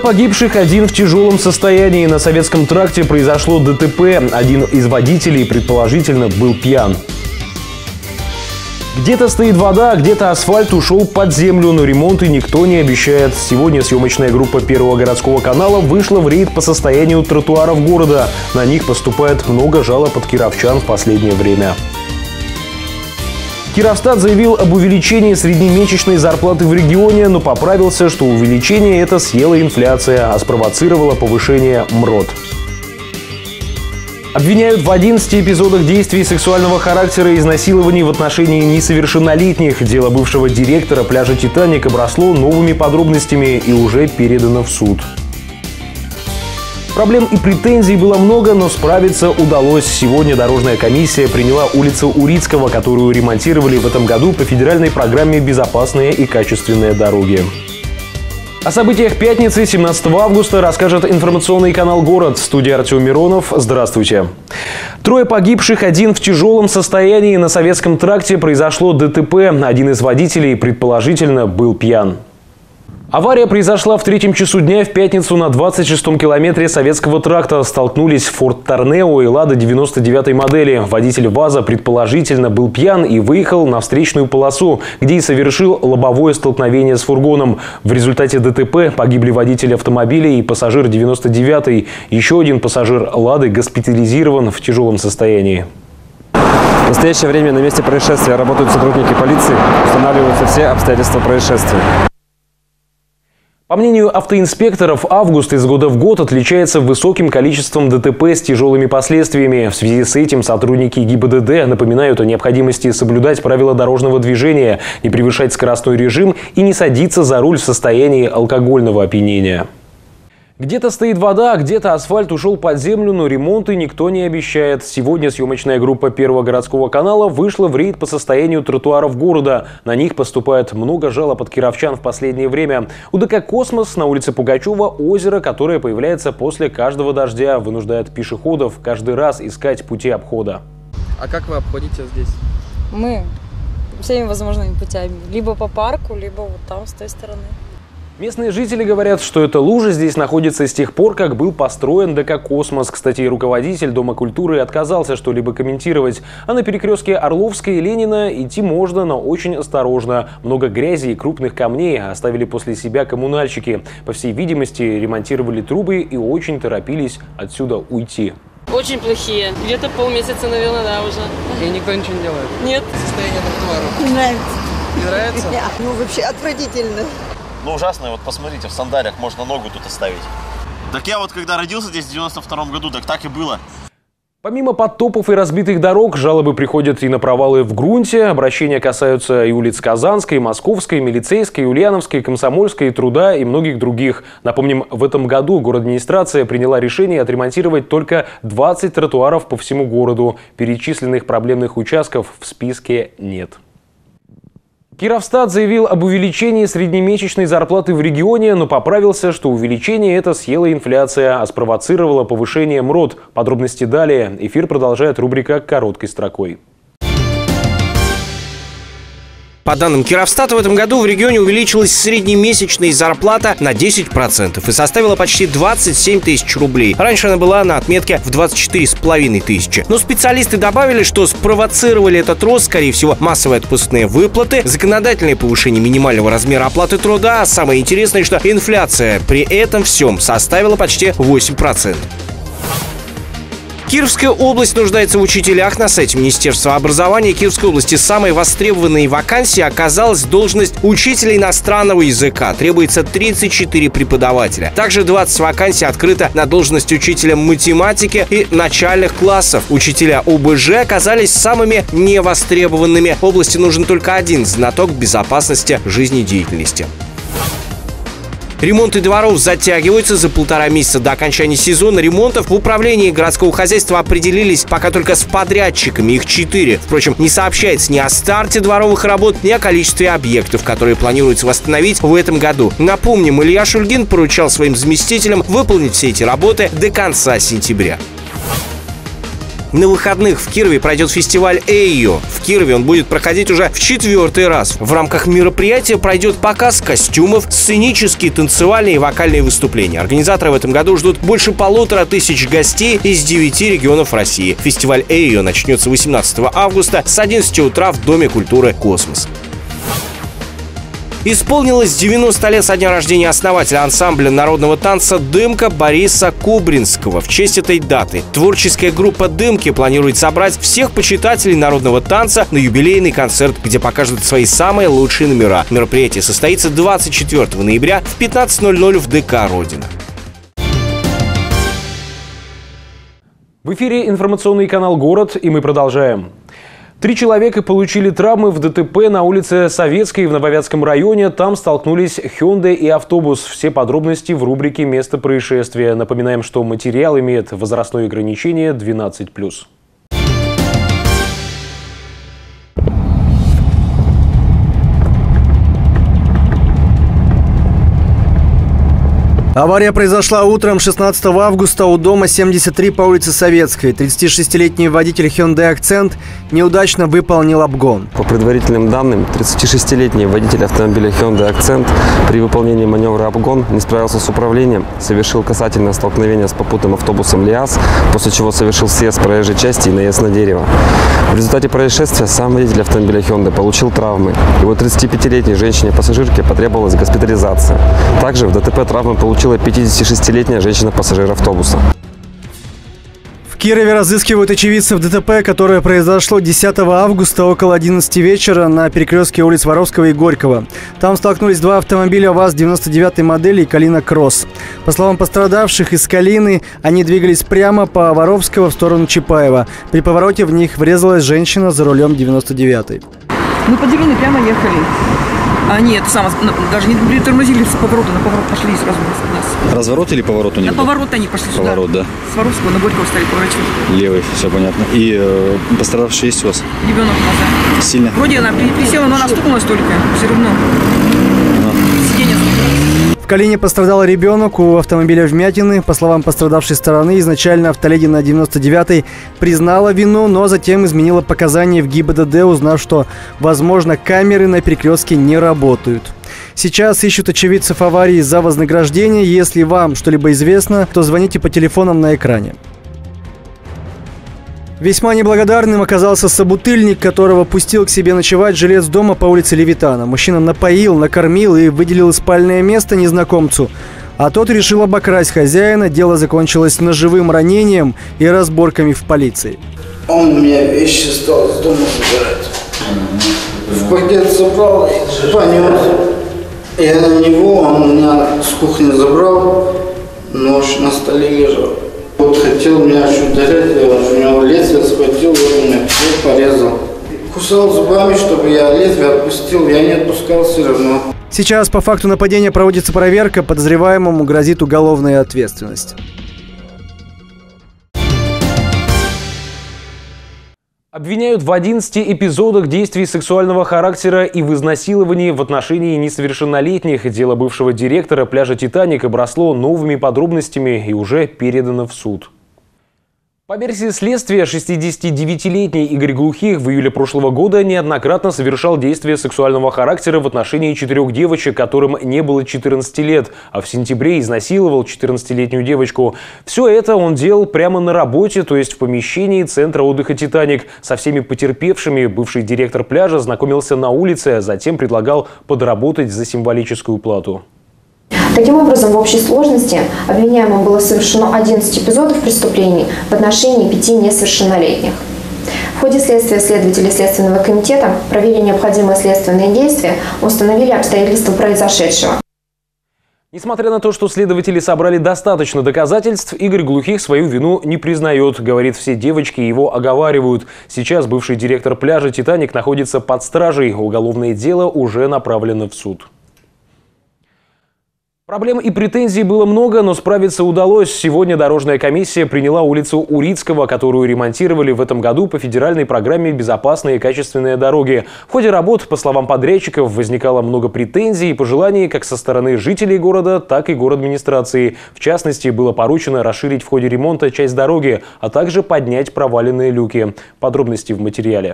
погибших, один в тяжелом состоянии. На Советском тракте произошло ДТП. Один из водителей, предположительно, был пьян. Где-то стоит вода, где-то асфальт ушел под землю, но ремонты никто не обещает. Сегодня съемочная группа Первого городского канала вышла в рейд по состоянию тротуаров города. На них поступает много жалоб от кировчан в последнее время. Кировстат заявил об увеличении среднемесячной зарплаты в регионе, но поправился, что увеличение это съела инфляция, а спровоцировало повышение МРОТ. Обвиняют в 11 эпизодах действий сексуального характера и изнасилований в отношении несовершеннолетних. Дело бывшего директора пляжа «Титаник» обросло новыми подробностями и уже передано в суд. Проблем и претензий было много, но справиться удалось. Сегодня дорожная комиссия приняла улицу Урицкого, которую ремонтировали в этом году по федеральной программе «Безопасные и качественные дороги». О событиях пятницы, 17 августа, расскажет информационный канал «Город». В студии Артем Миронов. Здравствуйте. 3 погибших, один в тяжелом состоянии. На Советском тракте произошло ДТП. Один из водителей, предположительно, был пьян. Авария произошла в 3 часу дня в пятницу на 26-м километре Советского тракта. Столкнулись Форд Торнео и Лада 99-й модели. Водитель ВАЗа предположительно был пьян и выехал на встречную полосу, где и совершил лобовое столкновение с фургоном. В результате ДТП погибли водитель автомобиля и пассажир 99-й. Еще один пассажир Лады госпитализирован в тяжелом состоянии. В настоящее время на месте происшествия работают сотрудники полиции. Устанавливаются все обстоятельства происшествия. По мнению автоинспекторов, август из года в год отличается высоким количеством ДТП с тяжелыми последствиями. В связи с этим сотрудники ГИБДД напоминают о необходимости соблюдать правила дорожного движения, не превышать скоростной режим и не садиться за руль в состоянии алкогольного опьянения. Где-то стоит вода, где-то асфальт ушел под землю, но ремонты никто не обещает. Сегодня съемочная группа Первого городского канала вышла в рейд по состоянию тротуаров города. На них поступает много жалоб от кировчан в последнее время. УДК «Космос» на улице Пугачева озеро, которое появляется после каждого дождя, вынуждает пешеходов каждый раз искать пути обхода. А как вы обходите здесь? Мы всеми возможными путями. Либо по парку, либо вот там, с той стороны. Местные жители говорят, что эта лужа здесь находится с тех пор, как был построен ДК «Космос». Кстати, руководитель Дома культуры отказался что-либо комментировать. А на перекрестке Орловской и Ленина идти можно, но очень осторожно. Много грязи и крупных камней оставили после себя коммунальщики. По всей видимости, ремонтировали трубы и очень торопились отсюда уйти. Очень плохие. Где-то полмесяца, наверное, да, уже. И никто ничего не делает? Нет. Состояние тротуара? Не нравится. Не нравится? Ну, вообще отвратительно. Ну, ужасно. Вот посмотрите, в сандалиях можно ногу тут оставить. Так я вот когда родился здесь в 92-м году, так и было. Помимо подтопов и разбитых дорог, жалобы приходят и на провалы в грунте. Обращения касаются и улиц Казанской, Московской, Милицейской, Ульяновской, Комсомольской, Труда и многих других. Напомним, в этом году городадминистрация приняла решение отремонтировать только 20 тротуаров по всему городу. Перечисленных проблемных участков в списке нет. Кировстат заявил об увеличении среднемесячной зарплаты в регионе, но поправился, что увеличение это съела инфляция, а спровоцировало повышение МРОТ. Подробности далее. Эфир продолжает рубрика «Короткой строкой». По данным Кировстата, в этом году в регионе увеличилась среднемесячная зарплата на 10% и составила почти 27 тысяч рублей. Раньше она была на отметке в 24,5 тысячи. Но специалисты добавили, что спровоцировали этот рост, скорее всего, массовые отпускные выплаты, законодательное повышение минимального размера оплаты труда, а самое интересное, что инфляция при этом всем составила почти 8%. Кировская область нуждается в учителях. На сайте Министерства образования Кировской области самой востребованной вакансией оказалась должность учителя иностранного языка. Требуется 34 преподавателя. Также 20 вакансий открыто на должность учителя математики и начальных классов. Учителя ОБЖ оказались самыми невостребованными. В области нужен только один знаток безопасности жизнедеятельности. Ремонты дворов затягиваются. За 1,5 месяца до окончания сезона ремонтов в управлении городского хозяйства определились пока только с подрядчиками. Их 4. Впрочем, не сообщается ни о старте дворовых работ, ни о количестве объектов, которые планируется восстановить в этом году. Напомним, Илья Шульгин поручал своим заместителям выполнить все эти работы до конца сентября. На выходных в Кирове пройдет фестиваль «Эйо». В Кирове он будет проходить уже в 4-й раз. В рамках мероприятия пройдет показ костюмов, сценические, танцевальные и вокальные выступления. Организаторы в этом году ждут больше 1500 гостей из 9 регионов России. Фестиваль «Эйо» начнется 18 августа с 11 утра в Доме культуры «Космос». Исполнилось 90 лет со дня рождения основателя ансамбля народного танца «Дымка» Бориса Кубринского. В честь этой даты творческая группа «Дымки» планирует собрать всех почитателей народного танца на юбилейный концерт, где покажут свои самые лучшие номера. Мероприятие состоится 24 ноября в 15:00 в ДК «Родина». В эфире информационный канал «Город», и мы продолжаем. 3 человека получили травмы в ДТП на улице Советской в Нововятском районе. Там столкнулись Hyundai и автобус. Все подробности в рубрике «Место происшествия». Напоминаем, что материал имеет возрастное ограничение 12+. Авария произошла утром 16 августа у дома 73 по улице Советской. 36-летний водитель Hyundai Accent неудачно выполнил обгон. По предварительным данным, 36-летний водитель автомобиля Hyundai Accent при выполнении маневра обгон не справился с управлением, совершил касательное столкновение с попутным автобусом ЛиАЗ, после чего совершил съезд с проезжей части и наезд на дерево. В результате происшествия сам водитель автомобиля Hyundai получил травмы. Его 35-летней женщине-пассажирке потребовалась госпитализация. Также в ДТП травмы получила 56-летняя женщина-пассажир автобуса. В Кирове разыскивают очевидцев ДТП, которое произошло 10 августа около 11 вечера на перекрестке улиц Воровского и Горького. Там столкнулись 2 автомобиля ВАЗ-99 модели и Калина Кросс. По словам пострадавших из Калины, они двигались прямо по Воровского в сторону Чапаева. При повороте в них врезалась женщина за рулем 99-й. Мы по деревне прямо ехали. Они даже не притормозили с поворота, на поворот пошли и сразу нас. Разворот или поворот у них? На поворот они пошли сюда. Поворот, да. С Воровского на Горького стали поворачивать. Левый, все понятно. И пострадавший есть у вас? Ребенок у нас, да. Сильно? Вроде она присела, но она стукнулась только. Все равно. Сиденье. В Калине пострадал ребенок, у автомобиля вмятины. По словам пострадавшей стороны, изначально автоледи на 99-й признала вину, но затем изменила показания в ГИБДД, узнав, что, возможно, камеры на перекрестке не работают. Сейчас ищут очевидцев аварии за вознаграждение. Если вам что-либо известно, то звоните по телефонам на экране. Весьма неблагодарным оказался собутыльник, которого пустил к себе ночевать жилец дома по улице Левитана. Мужчина напоил, накормил и выделил спальное место незнакомцу. А тот решил обокрасть хозяина. Дело закончилось ножевым ранением и разборками в полиции. Он у меня вещи стал с дома забирать. В пакет собрал и понес. Я на него, он у меня с кухни забрал, нож на столе лежал. Вот хотел меня чуть ударять, я у него лезвие схватил, вот у меня все порезал. Кусал зубами, чтобы я лезвие отпустил, я не отпускал все равно. Сейчас по факту нападения проводится проверка, подозреваемому грозит уголовная ответственность. Обвиняют в 11 эпизодах действий сексуального характера и в изнасиловании в отношении несовершеннолетних. Дело бывшего директора пляжа «Титаник» обросло новыми подробностями и уже передано в суд. По версии следствия, 69-летний Игорь Глухих в июле прошлого года неоднократно совершал действия сексуального характера в отношении 4 девочек, которым не было 14 лет, а в сентябре изнасиловал 14-летнюю девочку. Все это он делал прямо на работе, то есть в помещении центра отдыха «Титаник». Со всеми потерпевшими бывший директор пляжа знакомился на улице, а затем предлагал подработать за символическую плату. Таким образом, в общей сложности обвиняемым было совершено 11 эпизодов преступлений в отношении 5 несовершеннолетних. В ходе следствия следователи Следственного комитета провели необходимые следственные действия, установили обстоятельства произошедшего. Несмотря на то, что следователи собрали достаточно доказательств, Игорь Глухих свою вину не признает. Говорит, все девочки его оговаривают. Сейчас бывший директор пляжа «Титаник» находится под стражей. Уголовное дело уже направлено в суд. Проблем и претензий было много, но справиться удалось. Сегодня дорожная комиссия приняла улицу Урицкого, которую ремонтировали в этом году по федеральной программе «Безопасные и качественные дороги». В ходе работ, по словам подрядчиков, возникало много претензий и пожеланий как со стороны жителей города, так и городадминистрации. В частности, было поручено расширить в ходе ремонта часть дороги, а также поднять проваленные люки. Подробности в материале.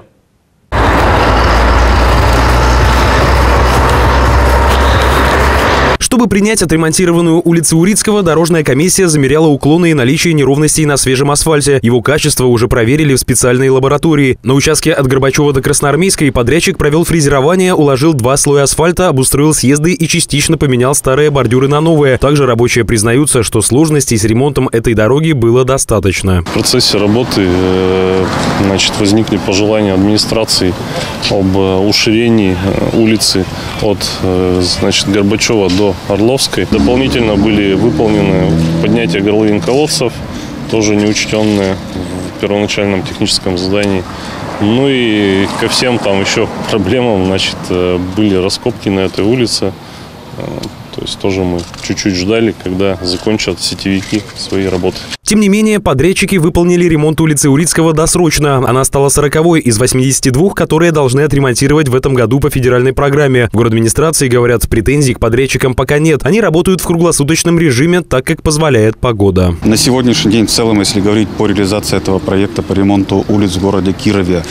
Чтобы принять отремонтированную улицу Урицкого, дорожная комиссия замеряла уклоны и наличие неровностей на свежем асфальте. Его качество уже проверили в специальной лаборатории. На участке от Горбачева до Красноармейской подрядчик провел фрезерование, уложил 2 слоя асфальта, обустроил съезды и частично поменял старые бордюры на новые. Также рабочие признаются, что сложностей с ремонтом этой дороги было достаточно. В процессе работы возникли пожелания администрации об уширении улицы от Горбачева до Орловской. Дополнительно были выполнены поднятие горловин колодцев, тоже не учтенные в первоначальном техническом задании. Ну и ко всем там еще проблемам, были раскопки на этой улице. То есть тоже мы чуть-чуть ждали, когда закончат сетевики свои работы. Тем не менее, подрядчики выполнили ремонт улицы Урицкого досрочно. Она стала 40-й из 82, которые должны отремонтировать в этом году по федеральной программе. В городадминистрации говорят, претензий к подрядчикам пока нет. Они работают в круглосуточном режиме, так как позволяет погода. На сегодняшний день в целом, если говорить по реализации этого проекта по ремонту улиц в городе Кирове,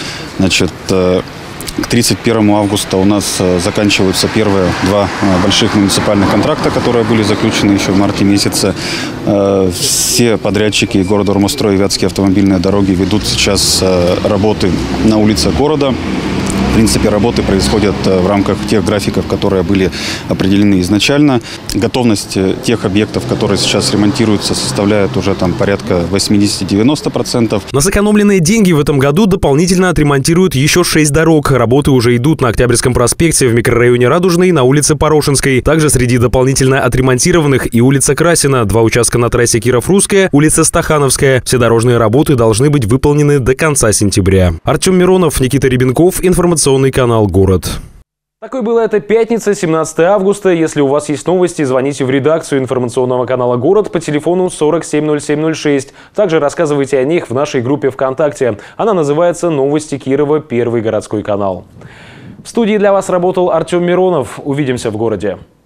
к 31 августа у нас заканчиваются первые 2 больших муниципальных контракта, которые были заключены еще в марте месяце. Все подрядчики города Урмастрой и Вятские автомобильные дороги ведут сейчас работы на улицах города. В принципе, работы происходят в рамках тех графиков, которые были определены изначально. Готовность тех объектов, которые сейчас ремонтируются, составляет уже порядка 80-90%. На сэкономленные деньги в этом году дополнительно отремонтируют еще 6 дорог. Работы уже идут на Октябрьском проспекте, в микрорайоне Радужный и на улице Порошинской. Также среди дополнительно отремонтированных и улица Красина, 2 участка на трассе Киров-Русская, улица Стахановская. Все дорожные работы должны быть выполнены до конца сентября. Артем Миронов, Никита Ребенков, информационный канал «Город». Такой была эта пятница, 17 августа. Если у вас есть новости, звоните в редакцию информационного канала «Город» по телефону 470706. Также рассказывайте о них в нашей группе ВКонтакте. Она называется «Новости Кирова. Первый городской канал». В студии для вас работал Артем Миронов. Увидимся в городе.